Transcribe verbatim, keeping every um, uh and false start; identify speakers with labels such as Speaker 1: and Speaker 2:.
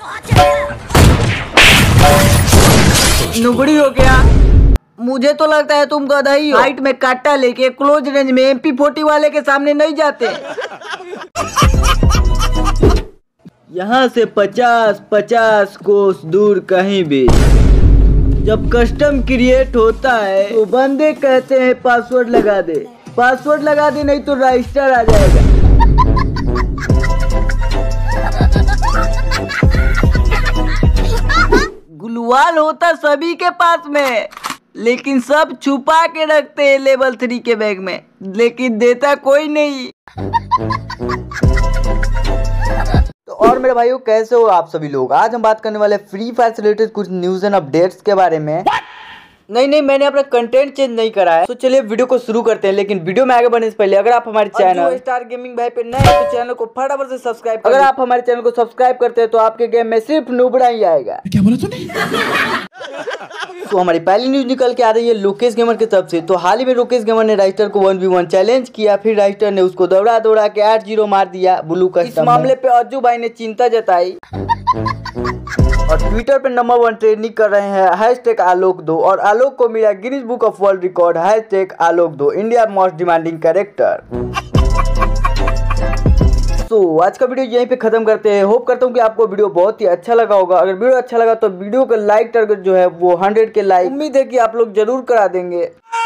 Speaker 1: नुबड़ी हो क्या? मुझे तो लगता है तुम गधा ही हो। हाइट में काटा लेके क्लोज रेंज में एम पी फोर्टी वाले के सामने नहीं जाते। यहाँ से पचास पचास कोस दूर कहीं भी जब कस्टम क्रिएट होता है तो बंदे कहते हैं पासवर्ड लगा दे, पासवर्ड लगा दे नहीं तो रजिस्टर आ जाएगा। गुलवाल होता सभी के पास में, लेकिन सब छुपा के रखते हैं लेवल थ्री के बैग में, लेकिन देता कोई नहीं। तो और मेरे भाइयों कैसे हो आप सभी लोग? आज हम बात करने वाले फ्री फायर से रिलेटेड कुछ न्यूज एंड अपडेट्स के बारे में। नहीं नहीं मैंने अपना कंटेंट चेंज नहीं करा है। तो चलिए वीडियो को शुरू करते हैं, लेकिन वीडियो में आगे बढ़ने से पहले अगर आप हमारे चैनल स्टार गेमिंग भाई पे नए हैं तो चैनल को फटाफट से सब्सक्राइब। अगर आप हमारे चैनल को सब्सक्राइब करते हैं तो आपके गेम में सिर्फ नुबड़ा ही आएगा। क्या बोला तूने? तो हमारी पहली न्यूज निकल के आ रही है लोकेश गेमर की तरफ से। तो हाल ही में लोकेश गेमर ने राइटर को वन वी वन चैलेंज किया, फिर राइटर ने उसको दौड़ा दौड़ा के आठ जीरो मार दिया ब्लू का। इस मामले पे अज्जू भाई ने चिंता जताई और ट्विटर पे नंबर वन ट्रेंडिंग कर रहे हैं हैशटैग आलोक दो, और आलोक को मिला Guinness book of world record hashtag Alok दो इंडिया मोस्ट डिमांडिंग कैरेक्टर। तो आज का वीडियो यहीं पे खत्म करते हैं। होप करता हूँ कि आपको वीडियो बहुत ही अच्छा लगा होगा। अगर वीडियो अच्छा लगा तो वीडियो का लाइक टारगेट जो है वो हंड्रेड के लाइक उम्मीद है कि आप लोग जरूर करा देंगे।